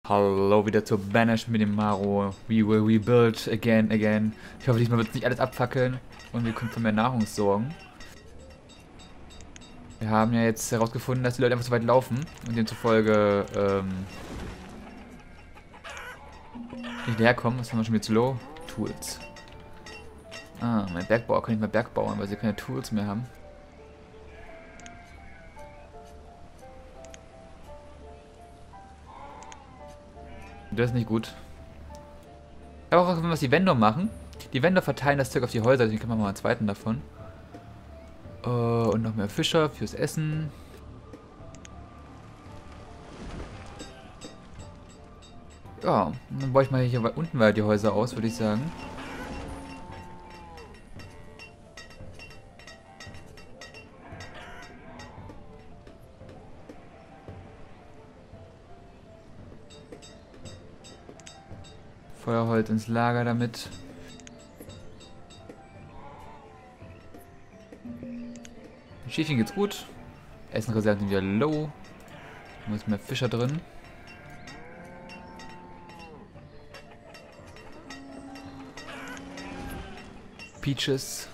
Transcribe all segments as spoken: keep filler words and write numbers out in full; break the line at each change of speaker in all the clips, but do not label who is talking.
Hallo, wieder zur Banish mit dem Maro. We will rebuild again, again. Ich hoffe, diesmal wird es nicht alles abfackeln und wir können für mehr Nahrung sorgen. Wir haben ja jetzt herausgefunden, dass die Leute einfach so weit laufen und demzufolge ähm, nicht herkommen. Was haben wir schon wieder zu low? Tools. Ah, mein Bergbauer kann nicht mehr Berg bauen, weil sie keine Tools mehr haben. Das ist nicht gut. Ich habe auch gesehen, was die Vendor machen. Die Vendor verteilen das Zeug auf die Häuser, deswegen können wir mal einen zweiten davon. Uh, und noch mehr Fischer fürs Essen. Ja, dann baue ich mal hier unten weiter die Häuser aus, würde ich sagen. Feuerholz ins Lager damit. Den Schäfchen geht's gut. Essenreserven sind wieder low. Da muss mehr Fischer drin. Peaches.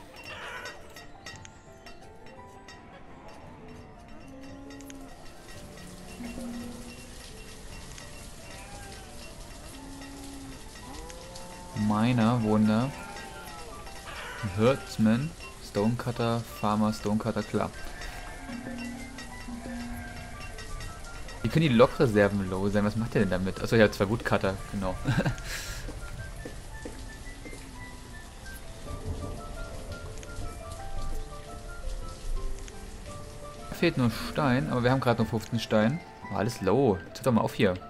Miner, Wunder. Herdsman, Stonecutter, Farmer, Stonecutter, klar. Wie können die Lokreserven low sein? Was macht der denn damit? Achso, ich habe zwei Woodcutter, genau. Fehlt nur Stein, aber wir haben gerade noch fünfzehn Stein. Oh, alles low. Jetzt hört doch mal auf hier.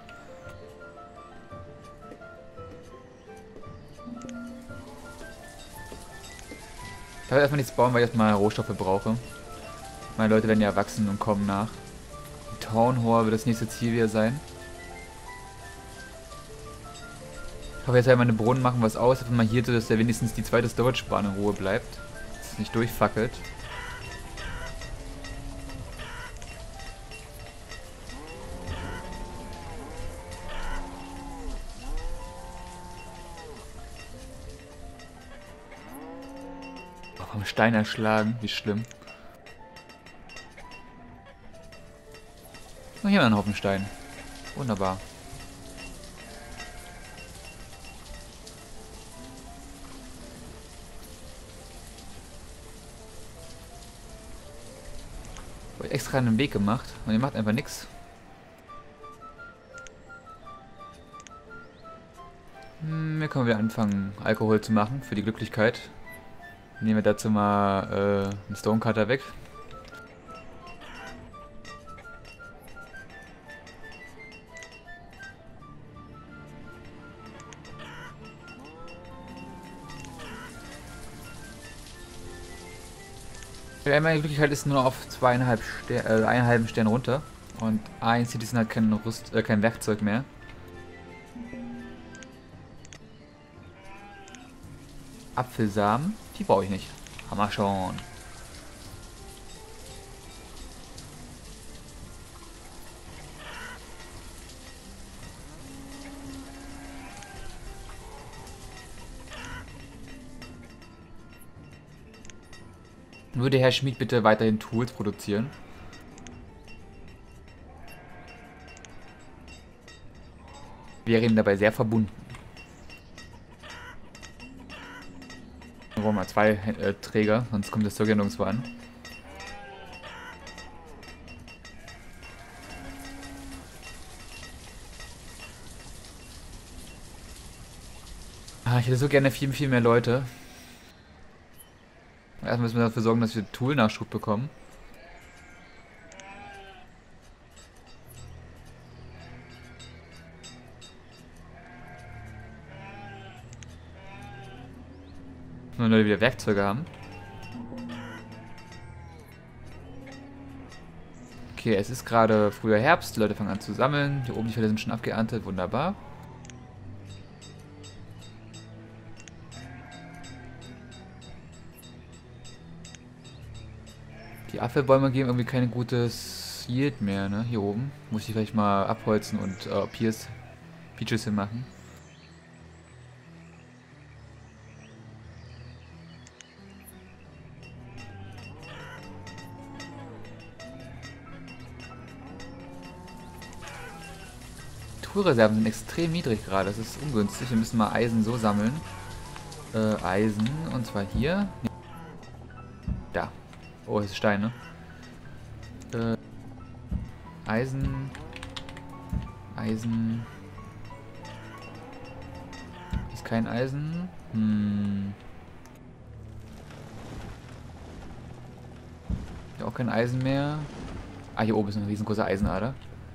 Ich werde erstmal nichts bauen, weil ich erstmal Rohstoffe brauche. Meine Leute werden ja wachsen und kommen nach. Die Town Hall wird das nächste Ziel wieder sein. Ich hoffe, jetzt werden meine Brunnen machen was aus. Einfach mal hier so, dass der wenigstens die zweite Storage-Bahn in Ruhe bleibt. Dass es nicht durchfackelt. Vom Stein erschlagen, wie schlimm. Oh, hier haben wir einen Haufen Stein. Wunderbar. Ich habe extra einen Weg gemacht und ihr macht einfach nichts. Hm, wir können wieder anfangen, Alkohol zu machen für die Glücklichkeit. Nehmen wir dazu mal äh, einen Stonecutter weg. Ja, meine Glücklichkeit ist nur noch auf zweieinhalb Ster äh, eineinhalb Stern runter. Und ein Citizen hat kein, Rüst äh, kein Werkzeug mehr. Apfelsamen, die brauche ich nicht. Hammer schon. Würde Herr Schmied bitte weiterhin Tools produzieren? Wäre ihm dabei sehr verbunden. Wir brauchen mal zwei äh, Träger, sonst kommt das Zeug ja nirgendwo an. Ah, ich hätte so gerne viel, viel mehr Leute. Erstmal müssen wir dafür sorgen, dass wir Tool-Nachschub bekommen. Nur Leute wieder Werkzeuge haben. Okay, es ist gerade früher Herbst, die Leute fangen an zu sammeln. Hier oben die Felder sind schon abgeerntet, wunderbar. Die Apfelbäume geben irgendwie kein gutes Yield mehr, ne? Hier oben. Muss ich vielleicht mal abholzen und äh, Pierce Peaches hinmachen. Truhereserven sind extrem niedrig gerade. Das ist ungünstig. Wir müssen mal Eisen so sammeln. Äh, Eisen. Und zwar hier. Nee. Da. Oh, es ist Stein, ne? Äh, Eisen. Eisen. Ist kein Eisen. Hm. Hier auch kein Eisen mehr. Ah, hier oben ist eine riesengroße Eisenader.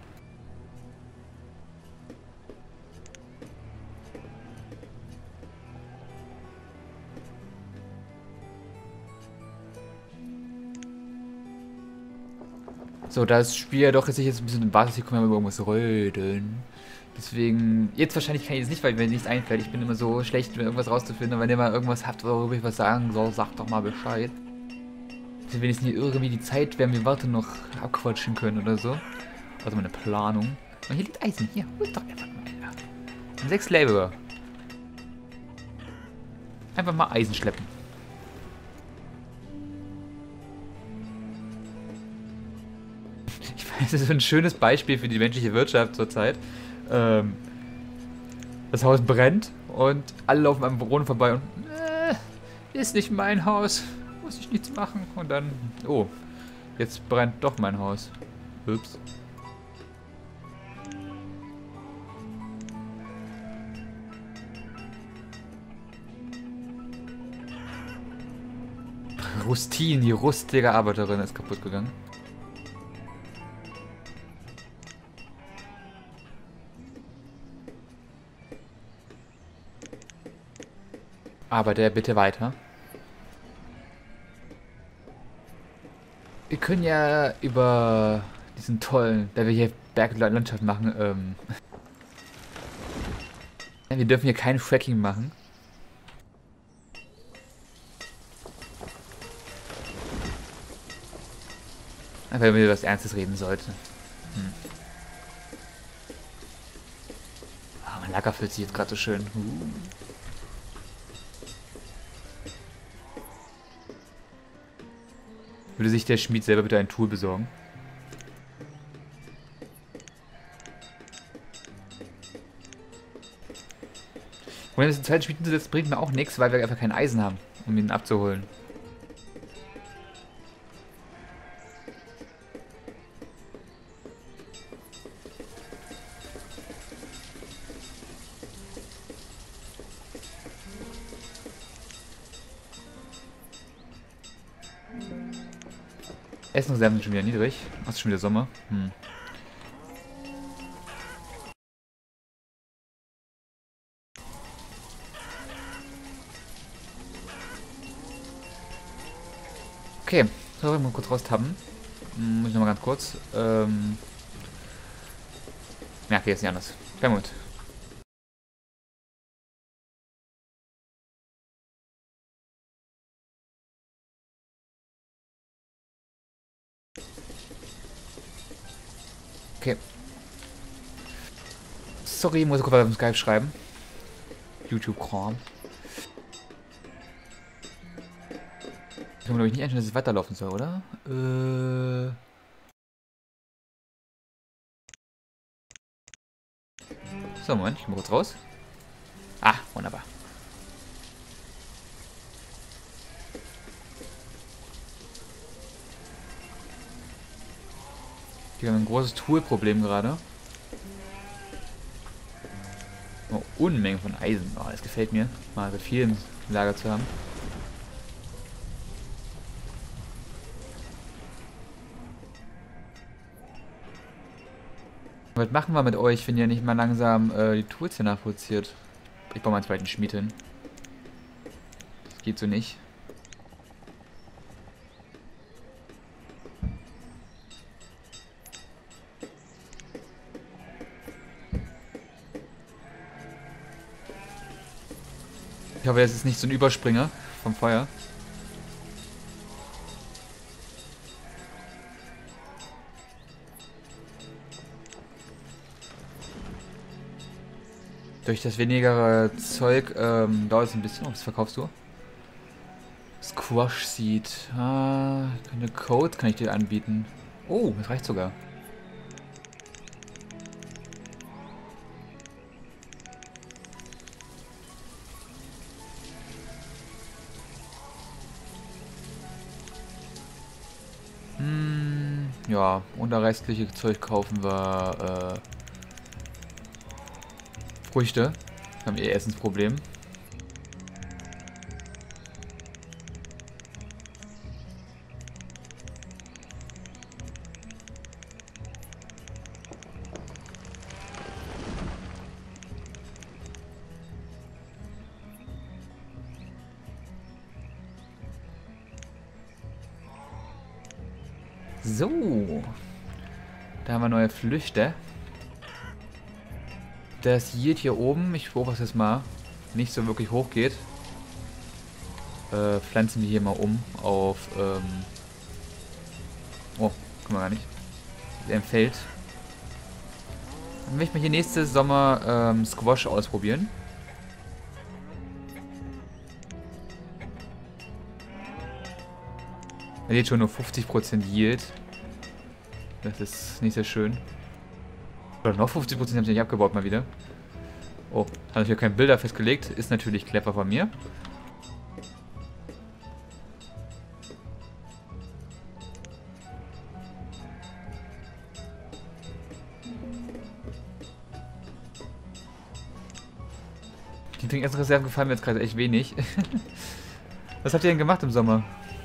So, da das Spiel ja doch jetzt sich jetzt ein bisschen im Basis, hier können wir über irgendwas reden. Deswegen, jetzt wahrscheinlich kann ich jetzt nicht, weil mir nichts einfällt. Ich bin immer so schlecht, irgendwas rauszufinden. Und wenn ihr mal irgendwas habt, worüber ich was sagen soll, sagt doch mal Bescheid. Dass wir wenigstens hier irgendwie die Zeit, während wir warten, noch abquatschen können oder so. Also meine Planung. Und hier liegt Eisen. Hier, holt doch einfach mal. Ja. Sechs Laborer. Einfach mal Eisen schleppen. Das ist ein schönes Beispiel für die menschliche Wirtschaft zurzeit. Ähm, das Haus brennt und alle laufen am Wohnen vorbei und äh, ist nicht mein Haus, muss ich nichts machen. Und dann, oh, jetzt brennt doch mein Haus. Ups. Rustin, die rustige Arbeiterin, ist kaputt gegangen. Aber der bitte weiter. Wir können ja über diesen tollen, da wir hier Berglandschaft machen, ähm... wir dürfen hier kein Fracking machen. Einfach, wenn wir über was Ernstes reden sollten. Hm. Ah, mein Lager fühlt sich jetzt gerade so schön. Uh. Würde sich der Schmied selber bitte ein Tool besorgen? Und wenn es einen zweiten Schmied hinzusetzt, bringt mir auch nichts, weil wir einfach kein Eisen haben, um ihn abzuholen. Essensreserven sind schon wieder niedrig. Ach, ist schon wieder Sommer. Hm. Okay, so, wir mal kurz raustappen. Hm, muss ich nochmal ganz kurz. Ähm. Ja, okay, ist nicht anders. Kein Moment. Okay. Sorry, muss ich kurz auf dem Skype schreiben. YouTube-Kram. Ich kann glaube ich nicht einstellen, dass es weiterlaufen soll, oder? Äh. So, Moment, ich geh mal kurz raus. Ah, wunderbar. Wir haben ein großes Tool-Problem gerade. Oh, Unmengen von Eisen. Oh, das gefällt mir, mal so viel im Lager zu haben. Was machen wir mit euch, wenn ihr nicht mal langsam äh, die Tools hier nachproduziert? Ich baue mal einen zweiten Schmied hin. Das geht so nicht. Ich hoffe, es ist nicht so ein Überspringer vom Feuer. Durch das weniger Zeug ähm, dauert es ein bisschen. Oh, was verkaufst du? Squash Seed. Ah, eine Code kann ich dir anbieten. Oh, das reicht sogar. Hm, ja, und das restliche Zeug kaufen wir äh, Früchte. Wir haben eh Essensproblem. So. Da haben wir neue Flüchte. Das Yield hier oben, ich beobachte es mal, nicht so wirklich hoch geht. Äh, pflanzen wir hier mal um auf, ähm oh, kann man gar nicht. Im Feld. Dann möchte ich mal hier nächste Sommer ähm, Squash ausprobieren. Er geht schon nur fünfzig Prozent Yield. Das ist nicht sehr schön. Oder noch fünfzig Prozent haben sie nicht abgebaut mal wieder. Oh, habe ich hier keine Bilder festgelegt. Ist natürlich clever von mir. Die Trinkwasserreserven gefallen mir jetzt gerade echt wenig. Was habt ihr denn gemacht im Sommer?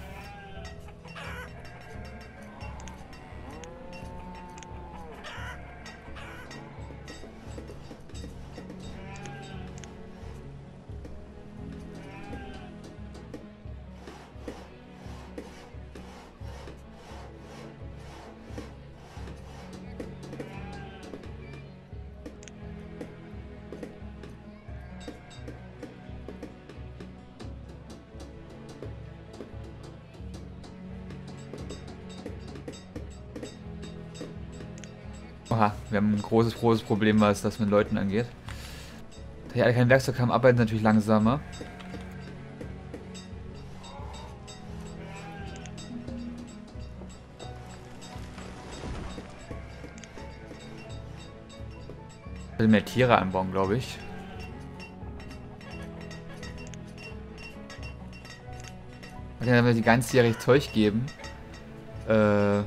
Oha, wir haben ein großes, großes Problem, was das mit Leuten angeht. Da die alle kein Werkzeug haben, arbeiten sie natürlich langsamer. Ich will mehr Tiere anbauen, glaube ich. Wenn wir die ganzjährig Zeug geben, äh...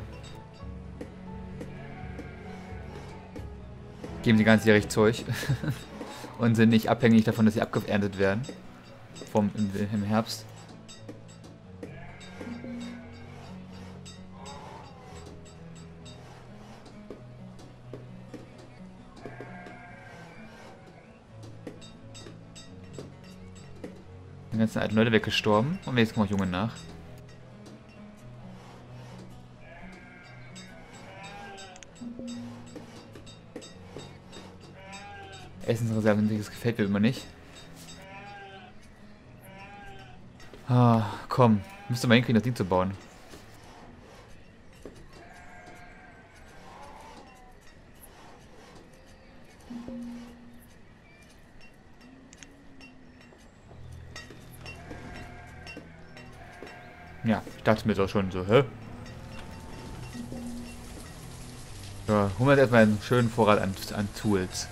geben sie ganzjährig Zeug und sind nicht abhängig davon, dass sie abgeerntet werden vom im, im Herbst. Die ganzen alten Leute weggestorben und jetzt kommen auch Junge nach. Essensreserven, das gefällt mir immer nicht. Ah, komm. Müsste mal hinkriegen, das Ding zu bauen. Ja, ich dachte mir doch schon so, hä? Ja, holen wir jetzt erstmal einen schönen Vorrat an, an Tools.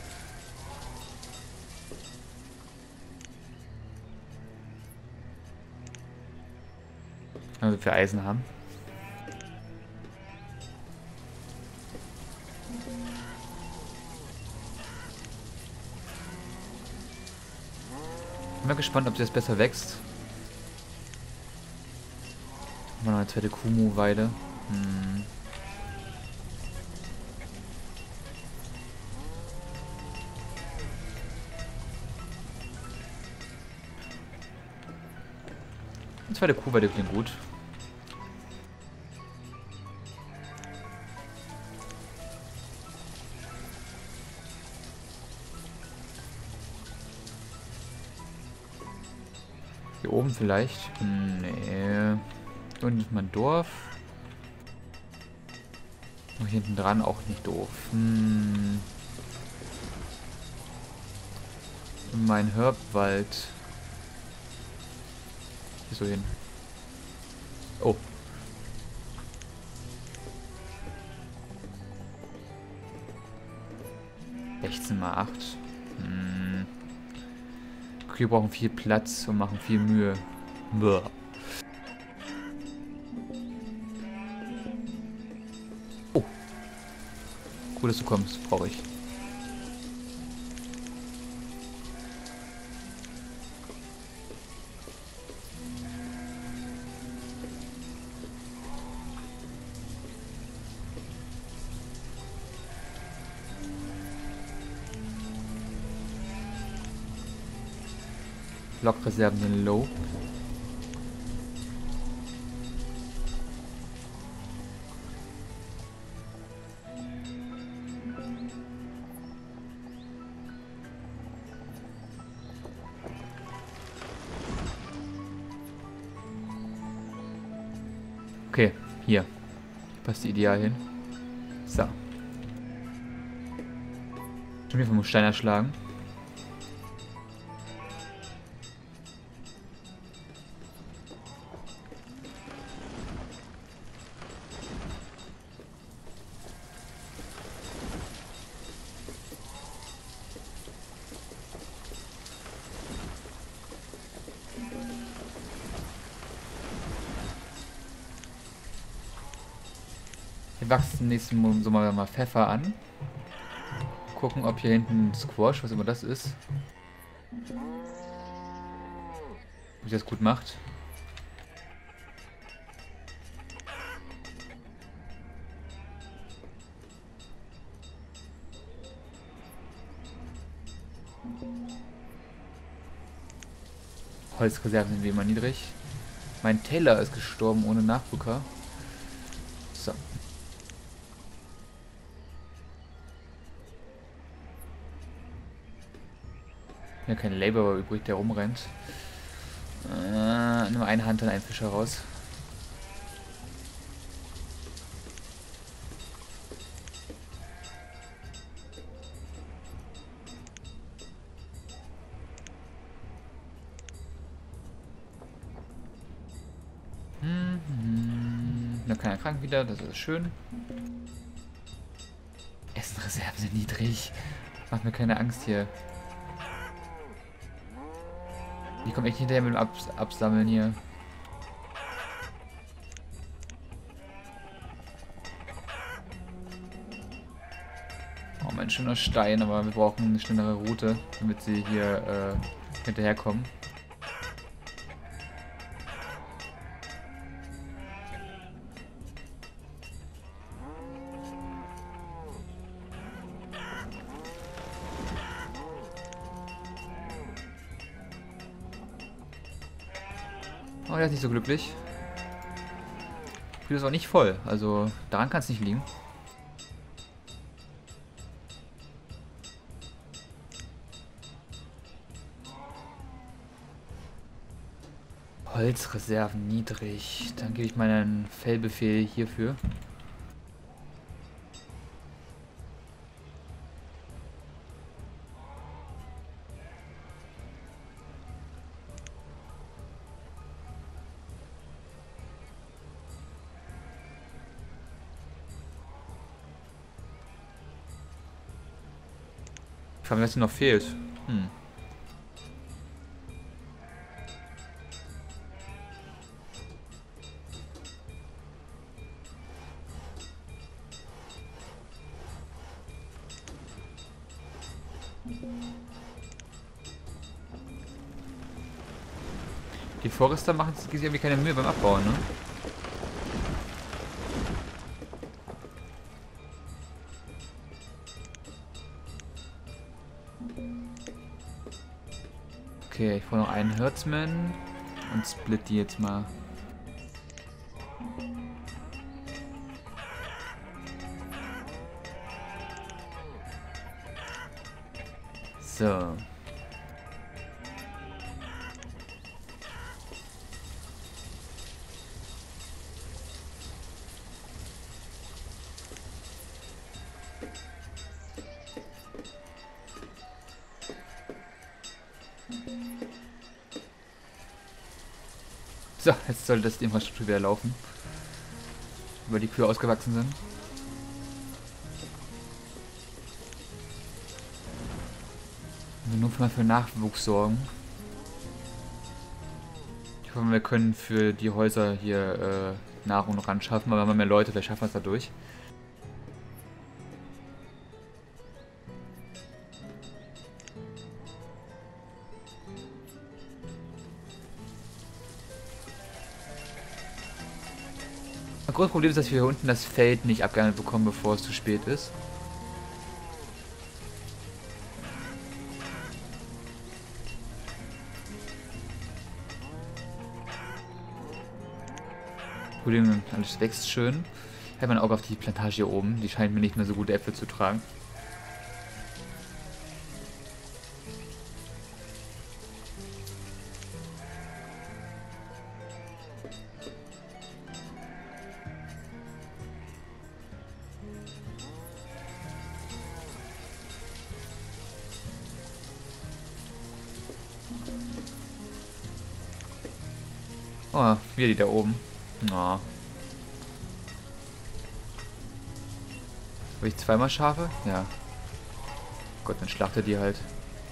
Also für Eisen haben. Bin mal gespannt, ob sie jetzt besser wächst. Haben wir noch eine zweite Kumu-Weide. Hm. Eine zweite Kuhweide klingt gut. Hier oben vielleicht? Nee. Und ist mein Dorf. Und hinten dran auch nicht doof. Hm. Mein Herbwald. Hier so hin. Oh. sechzehn mal acht. Hm. Wir brauchen viel Platz und machen viel Mühe. Bäh. Oh. Cool, dass du kommst. Brauche ich. Lokreserven sind low. Okay, hier. Passt ideal hin. So. Schon wieder vom Stein erschlagen. Wir wachsen nächsten Sommer mal Pfeffer an. Gucken, ob hier hinten Squash, was immer das ist, ob das gut macht. Holzreserven sind wie immer niedrig. Mein Taylor ist gestorben ohne Nachrücker. So. Hier kein Laborer übrig, der rumrennt. Äh, nur eine Hand und ein Fischer raus. Hm, hm. Nur keiner krank wieder, das ist schön. Essenreserven sind niedrig. Macht mir keine Angst hier. Ich komme echt hinterher mit dem Abs Absammeln hier. Oh, mein schöner Stein, aber wir brauchen eine schnellere Route, damit sie hier äh, hinterherkommen. Oh, der ist nicht so glücklich. Das Spiel ist auch nicht voll, also daran kann es nicht liegen. Holzreserven niedrig. Dann gebe ich meinen Fellbefehl hierfür. Ich frage mich, was hier noch fehlt. Hm. Die Forester machen sich irgendwie keine Mühe beim Abbauen, ne? Okay, ich brauche noch einen Herdsman und split die jetzt mal. So. So, jetzt sollte das die Infrastruktur wieder laufen. Weil die Kühe ausgewachsen sind. Wir nur mal für Nachwuchs sorgen. Ich hoffe, wir können für die Häuser hier äh, Nahrung noch anschaffen, aber wenn wir mehr Leute, vielleicht schaffen wir es dadurch. Ein großes Problem ist, dass wir hier unten das Feld nicht abgehandelt bekommen, bevor es zu spät ist. Problem, alles wächst schön. Ich habe mein Auge auf die Plantage hier oben. Die scheint mir nicht mehr so gute Äpfel zu tragen. Oh, wieder die da oben. Oh. Habe ich zweimal Schafe? Ja. Gott, dann schlachtet die halt.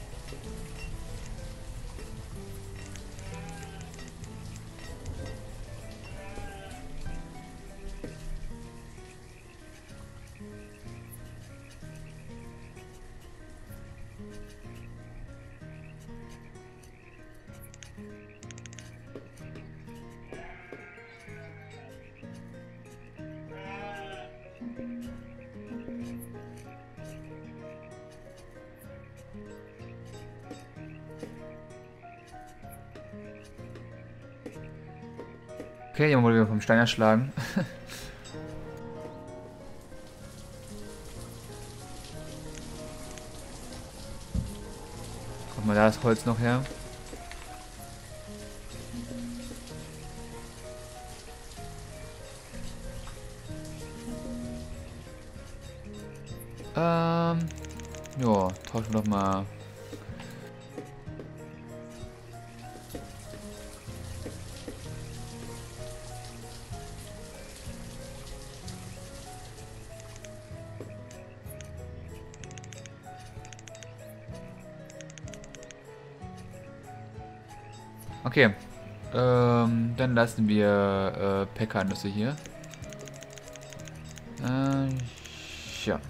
Okay, hier wollen wir vom Stein erschlagen. Kommt mal da das Holz noch her. Ähm, ja, tauschen wir doch mal. Okay, ähm, dann lassen wir äh, Pekannüsse hier. Äh, ja.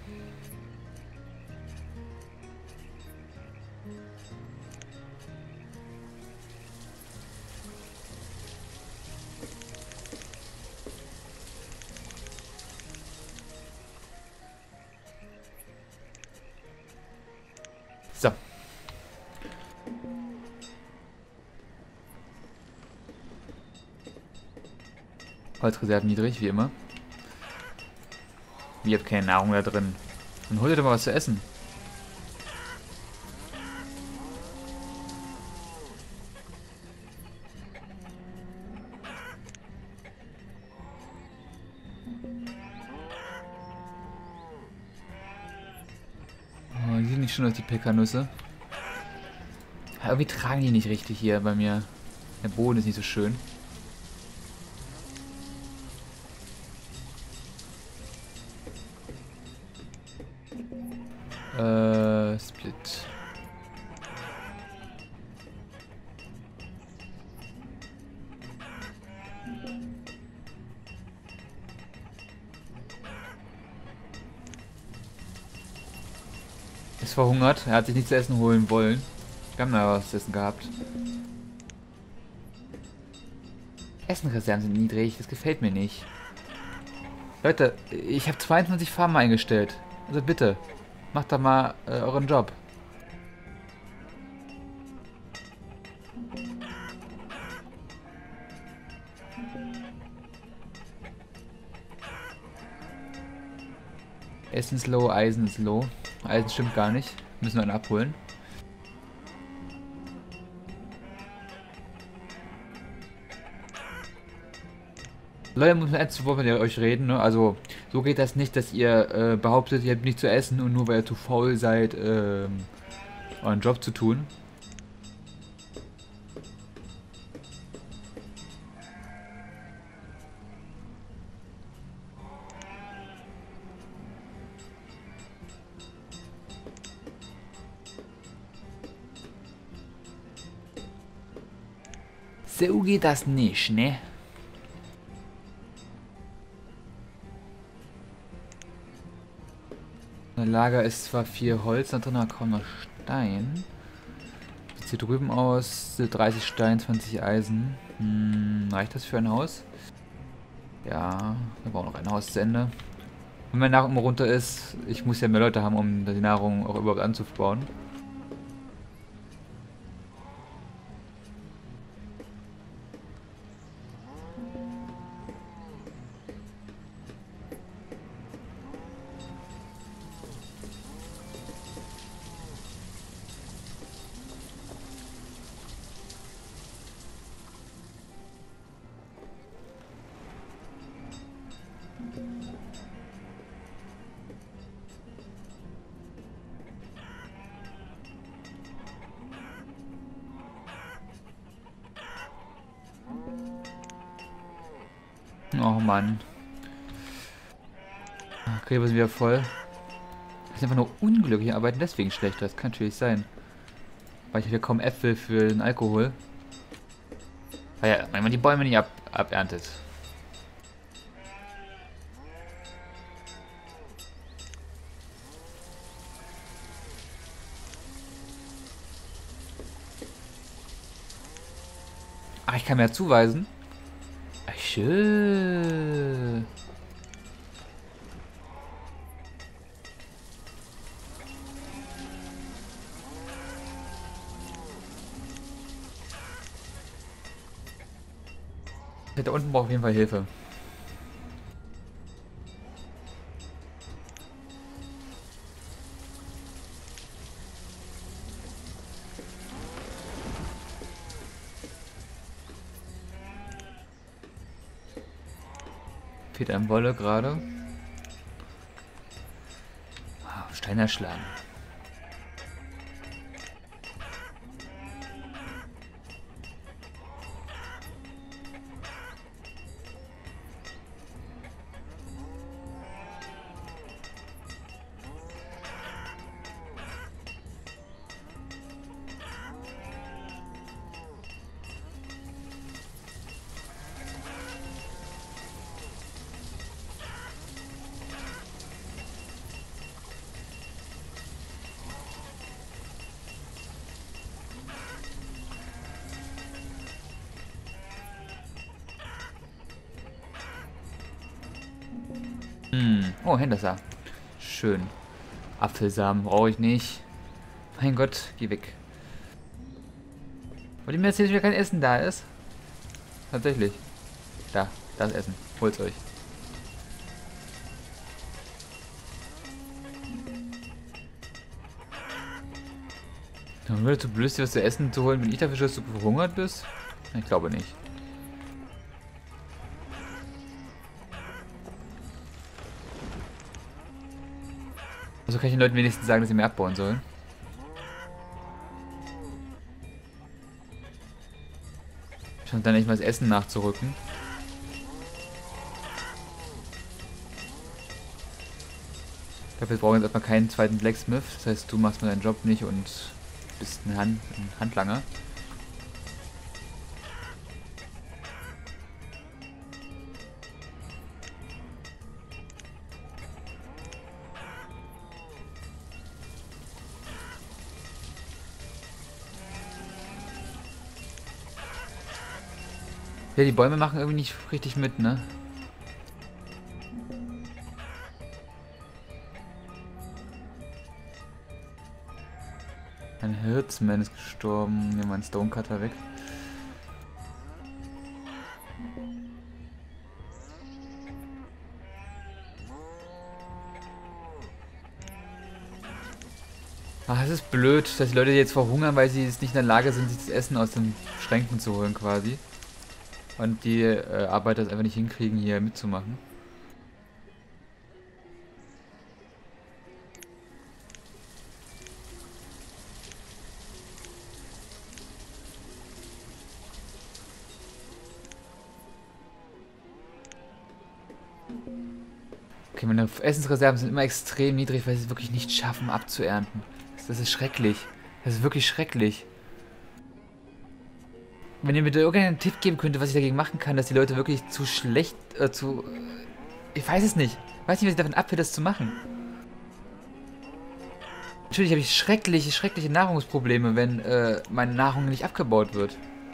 So. Holzreserven niedrig, wie immer. Ihr habt keine Nahrung da drin. Dann holt ihr doch mal was zu essen. Oh, die sind nicht schon aus die Pekannüsse. Irgendwie tragen die nicht richtig hier bei mir. Der Boden ist nicht so schön. Äh, Split. Ist verhungert. Er hat sich nichts zu essen holen wollen. Wir haben da was zu essen gehabt. Essenreserven sind niedrig. Das gefällt mir nicht. Leute, ich habe zweiundzwanzig Farmen eingestellt. Also bitte, macht doch mal äh, euren Job. Essen ist low, Eisen ist low. Eisen stimmt gar nicht. Müssen wir einen abholen. Leute, muss man jetzt, wovon ihr euch reden, ne? Also, so geht das nicht, dass ihr äh, behauptet, ihr habt nichts zu essen und nur weil ihr zu faul seid, ähm, euren Job zu tun. So geht das nicht, ne? Das Lager ist zwar viel Holz, da drin aber kaum noch Stein. Sieht hier drüben aus, dreißig Stein, zwanzig Eisen. Hm, reicht das für ein Haus? Ja, wir brauchen noch ein Haus zu Ende. Wenn meine Nahrung immer runter ist, ich muss ja mehr Leute haben, um die Nahrung auch überhaupt anzubauen. Oh Mann. Gräber sind wieder voll. Das ist einfach nur unglücklich, arbeiten deswegen schlechter. Das kann natürlich sein. Weil ich habe hier kaum Äpfel für den Alkohol. Weil ja, wenn man die Bäume nicht ab, aberntet. Ach, ich kann mir zuweisen. Ach, schön. Da unten braucht auf jeden Fall Hilfe. Fehlt einem Wolle gerade. Ah, Stein erschlagen. Hm. Oh, Henderson. Schön. Apfelsamen brauche ich nicht. Mein Gott, geh weg. Wollt ihr mir erzählen, dass wieder kein Essen da ist? Tatsächlich. Da, das Essen. Holt's euch. Dann würde du blöd, dir was zu essen zu holen, wenn ich dafür schon, dass du verhungert bist? Ich glaube nicht. Also kann ich den Leuten wenigstens sagen, dass sie mehr abbauen sollen. Scheint dann nicht mal das Essen nachzurücken. Ich glaube, wir brauchen jetzt erstmal keinen zweiten Blacksmith. Das heißt, du machst mal deinen Job nicht und bist ein, Hand, ein Handlanger. Ja, die Bäume machen irgendwie nicht richtig mit, ne? Ein Hirtsman ist gestorben. Nehmen wir einen Stonecutter weg. Ach, es ist blöd, dass die Leute jetzt verhungern, weil sie jetzt nicht in der Lage sind, sich das Essen aus den Schränken zu holen quasi. Und die äh, Arbeiter es einfach nicht hinkriegen, hier mitzumachen. Okay, meine Essensreserven sind immer extrem niedrig, weil sie es wirklich nicht schaffen abzuernten. Das ist schrecklich. Das ist wirklich schrecklich. Wenn ihr mir da irgendeinen Tipp geben könntet, was ich dagegen machen kann, dass die Leute wirklich zu schlecht, äh, zu... Ich weiß es nicht. Ich weiß nicht, was ich davon abhält, das zu machen. Natürlich habe ich schreckliche, schreckliche Nahrungsprobleme, wenn äh, meine Nahrung nicht abgebaut wird.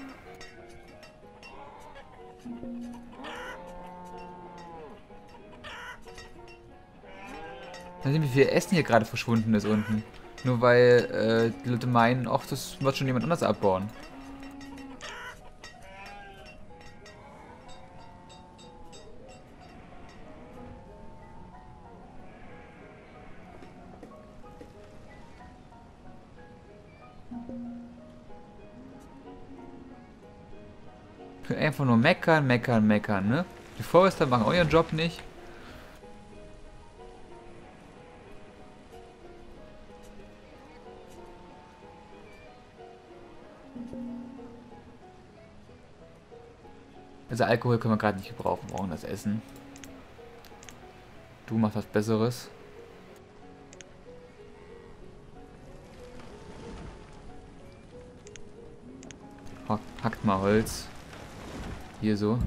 Dann sehen wir, wie viel Essen hier gerade verschwunden ist unten. Nur weil äh, die Leute meinen, ach, das wird schon jemand anders abbauen. Ich will einfach nur meckern, meckern, meckern, ne? Die Forester machen euren Job nicht. Also Alkohol können wir gerade nicht gebrauchen, wir brauchen das Essen. Du machst was Besseres. Hack, hackt mal Holz. Hier so.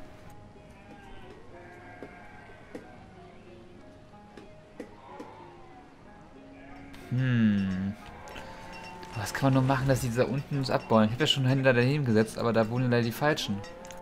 Hm. Was kann man nur machen, dass die da unten uns abbauen? Ich habe ja schon Händler daneben gesetzt, aber da wohnen leider die Falschen.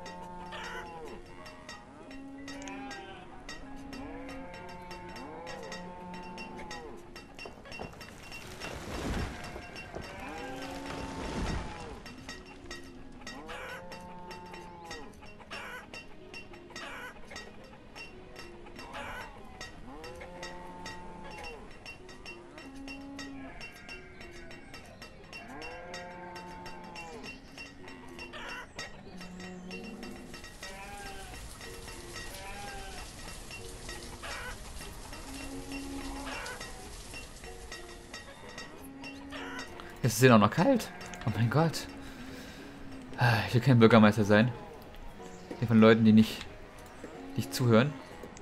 Es ist ja auch noch kalt. Oh mein Gott. Ich will kein Bürgermeister sein. Hier von Leuten, die nicht, nicht zuhören.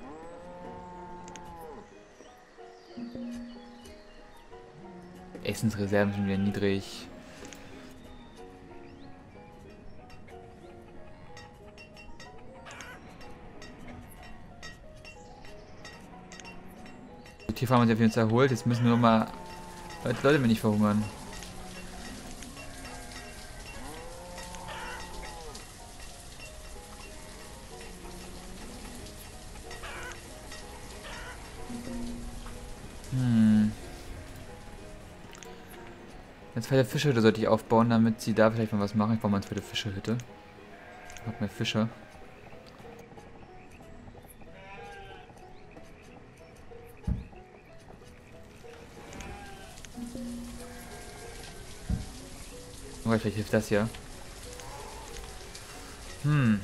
Essensreserven sind wieder niedrig. Die Tierfarm hat sich auf jeden Fall erholt. Jetzt müssen wir mal Leute, Leute mir nicht verhungern. Hm. Jetzt zweite Fischhütte sollte ich aufbauen, damit sie da vielleicht mal was machen. Ich baue mal eine zweite Fischehütte. Ich hab mehr Fische. Oh, vielleicht hilft das ja. Hm.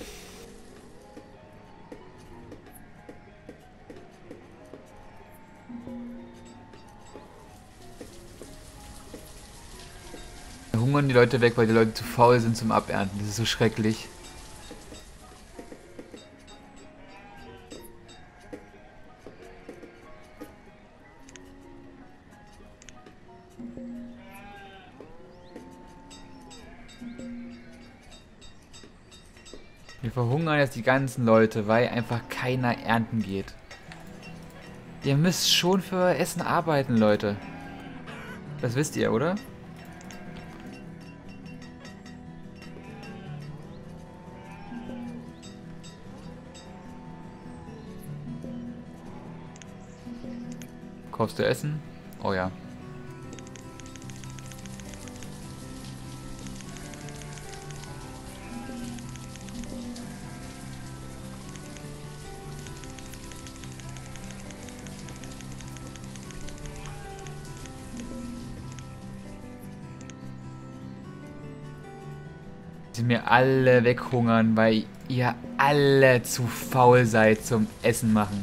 Da hungern die Leute weg, weil die Leute zu faul sind zum Abernten. Das ist so schrecklich. Wir verhungern jetzt die ganzen Leute, weil einfach keiner ernten geht. Ihr müsst schon für Essen arbeiten, Leute. Das wisst ihr, oder? Kaufst du Essen? Oh ja. Sie mir alle weghungern, weil ihr alle zu faul seid zum Essen machen.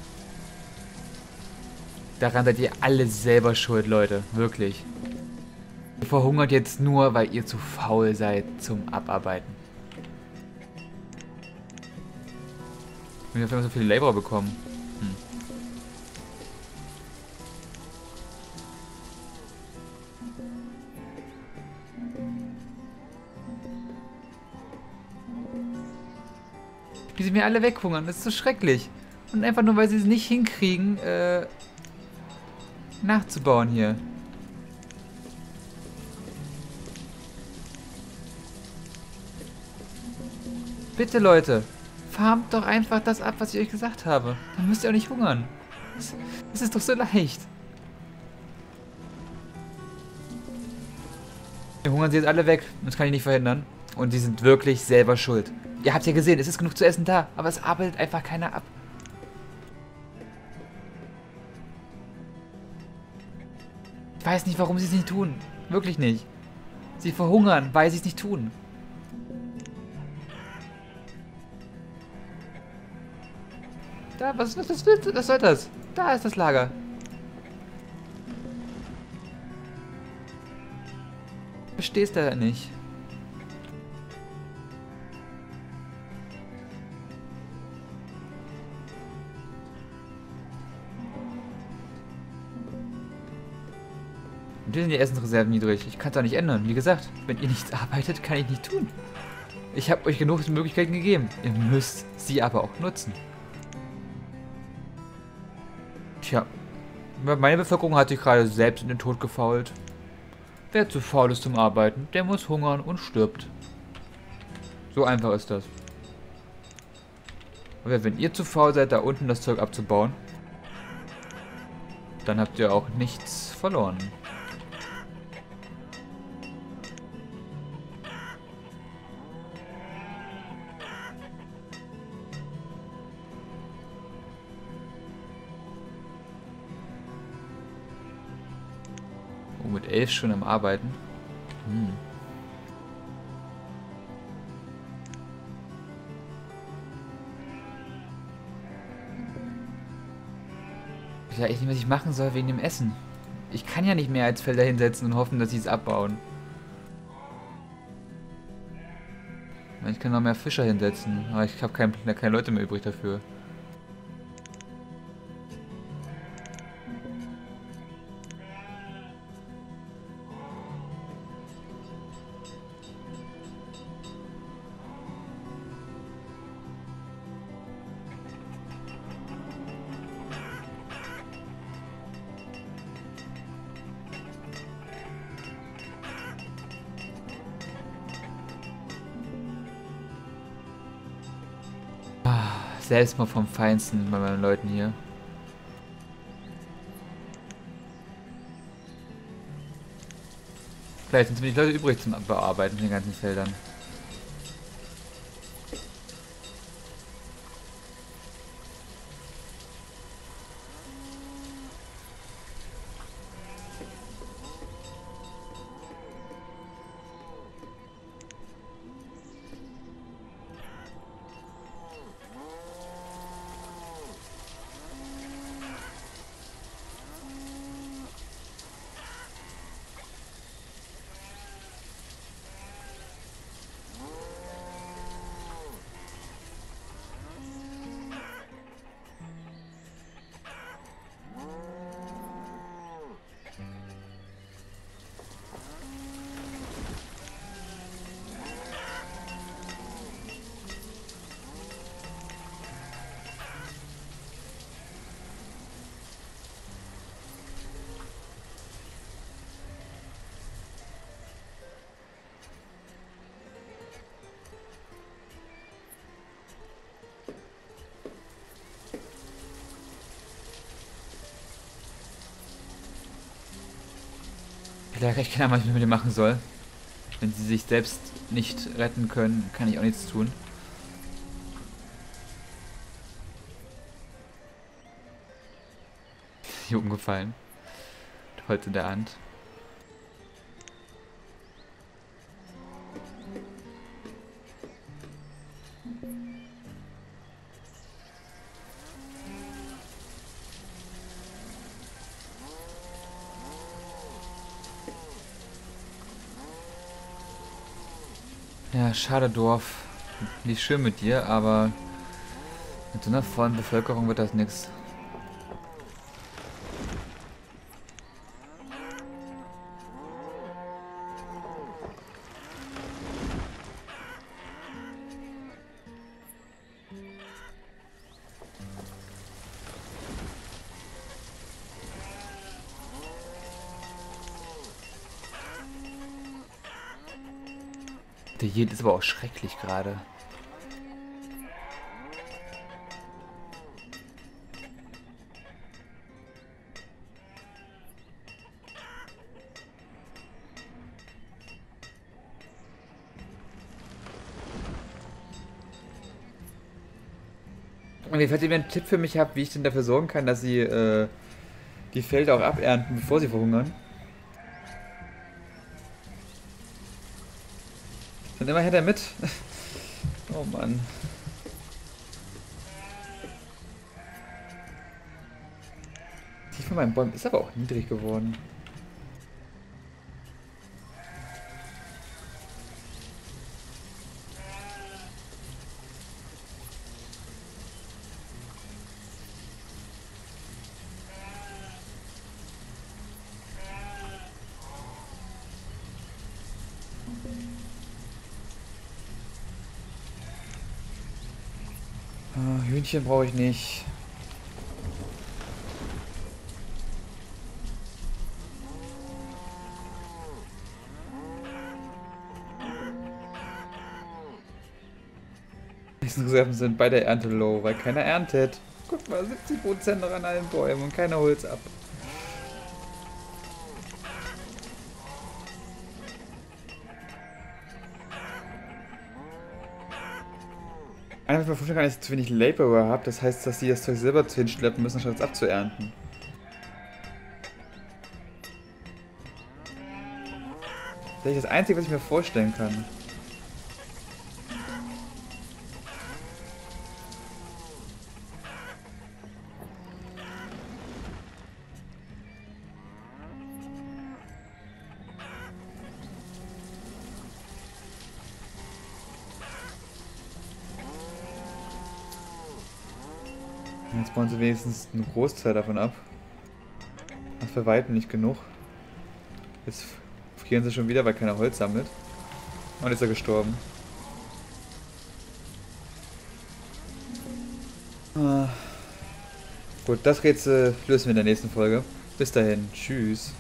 Daran seid ihr alle selber schuld, Leute. Wirklich. Ihr verhungert jetzt nur, weil ihr zu faul seid zum Abarbeiten. Wir haben so viele Laborer bekommen. Hm. Wie sie mir alle weghungern. Das ist so schrecklich. Und einfach nur, weil sie es nicht hinkriegen, äh, nachzubauen hier. Bitte, Leute. Farmt doch einfach das ab, was ich euch gesagt habe. Dann müsst ihr auch nicht hungern. Das, das ist doch so leicht. Wir hungern sie jetzt alle weg. Das kann ich nicht verhindern. Und die sind wirklich selber schuld. Ihr habt ja gesehen, es ist genug zu essen da. Aber es arbeitet einfach keiner ab. Ich weiß nicht, warum sie es nicht tun. Wirklich nicht. Sie verhungern, weil sie es nicht tun. Da, was, was, was, was soll das? Da ist das Lager. Verstehst du nicht? Und hier sind die Essensreserven niedrig. Ich kann es auch nicht ändern. Wie gesagt, wenn ihr nichts arbeitet, kann ich nicht tun. Ich habe euch genug Möglichkeiten gegeben. Ihr müsst sie aber auch nutzen. Tja, meine Bevölkerung hat sich gerade selbst in den Tod gefault. Wer zu faul ist zum Arbeiten, der muss hungern und stirbt. So einfach ist das. Aber wenn ihr zu faul seid, da unten das Zeug abzubauen, dann habt ihr auch nichts verloren. Oh, mit elf schon am Arbeiten. Hm. Ich weiß echt nicht, was ich machen soll wegen dem Essen. Ich kann ja nicht mehr als Felder hinsetzen und hoffen, dass sie es abbauen. Ich kann noch mehr Fischer hinsetzen, aber ich habe kein, keine Leute mehr übrig dafür. Selbst mal vom Feinsten bei meinen Leuten hier. Vielleicht sind zu wenig Leute übrig zum Bearbeiten in den ganzen Feldern. Ich kann ja manchmal mit dem machen soll. Wenn sie sich selbst nicht retten können, kann ich auch nichts tun. Hier umgefallen. Holz in der Hand. Ja, schade Dorf. Nicht schön mit dir, aber mit so einer vollen Bevölkerung wird das nichts. Der Yield ist aber auch schrecklich gerade. Und falls ihr einen Tipp für mich habt, wie ich denn dafür sorgen kann, dass sie äh, die Felder auch abernten, bevor sie verhungern. Dann immer her damit. Oh Mann. Die von meinen Bäumen ist aber auch niedrig geworden. Ah, Hühnchen brauche ich nicht. Die Reserven sind bei der Ernte low, weil keiner erntet. Guck mal, siebzig Prozent noch an allen Bäumen und keiner holt's ab. Einfach mal vorstellen kann, dass ich zu wenig Laborer habe. Das heißt, dass die das Zeug selber hinschleppen müssen, statt es abzuernten. Das ist das Einzige, was ich mir vorstellen kann. Jetzt bauen sie wenigstens einen Großteil davon ab. Das für weitem nicht genug. Jetzt frieren sie schon wieder, weil keiner Holz sammelt. Und ist er gestorben. Ah. Gut, das Rätsel lösen wir in der nächsten Folge. Bis dahin, tschüss.